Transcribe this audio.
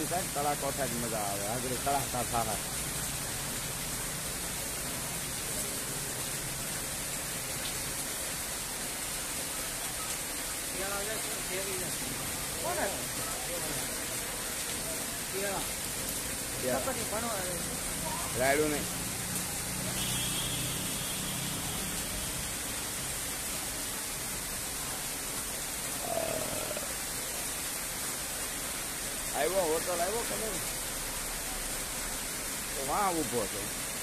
ઠંડી થાય તળાકો થાય જ મજા આવે આગળ તળાકા થાય રાયડું નહીં આવ્યો હોટલ આવ્યો ખબર તો વાં ઊભો હતો